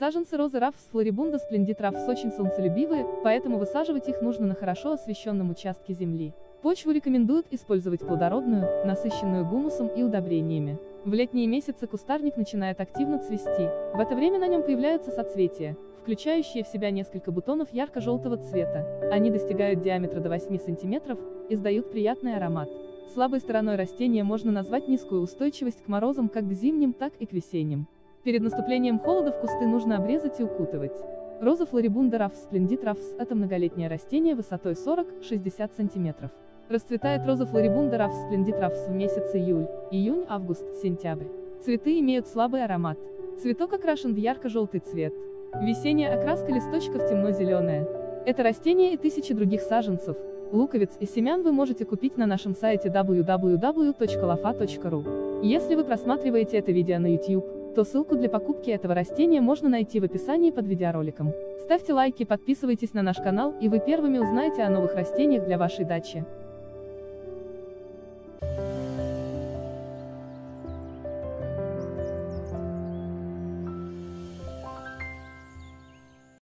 Саженцы розы Раффс флорибунда Splendid Раффс очень солнцелюбивые, поэтому высаживать их нужно на хорошо освещенном участке земли. Почву рекомендуют использовать плодородную, насыщенную гумусом и удобрениями. В летние месяцы кустарник начинает активно цвести. В это время на нем появляются соцветия, включающие в себя несколько бутонов ярко-желтого цвета. Они достигают диаметра до 8 см, издают приятный аромат. Слабой стороной растения можно назвать низкую устойчивость к морозам как к зимним, так и к весенним. Перед наступлением холодов кусты нужно обрезать и укутывать. Роза флорибунда Раффс Splendid Раффс – это многолетнее растение высотой 40–60 см. Расцветает роза флорибунда Раффс Splendid Раффс в месяцы июль, июнь, август, сентябрь. Цветы имеют слабый аромат. Цветок окрашен в ярко-желтый цвет. Весенняя окраска листочков темно-зеленая. Это растение и тысячи других саженцев, луковиц и семян вы можете купить на нашем сайте www.lofa.ru. Если вы просматриваете это видео на YouTube, то ссылку для покупки этого растения можно найти в описании под видеороликом. Ставьте лайки, подписывайтесь на наш канал, и вы первыми узнаете о новых растениях для вашей дачи.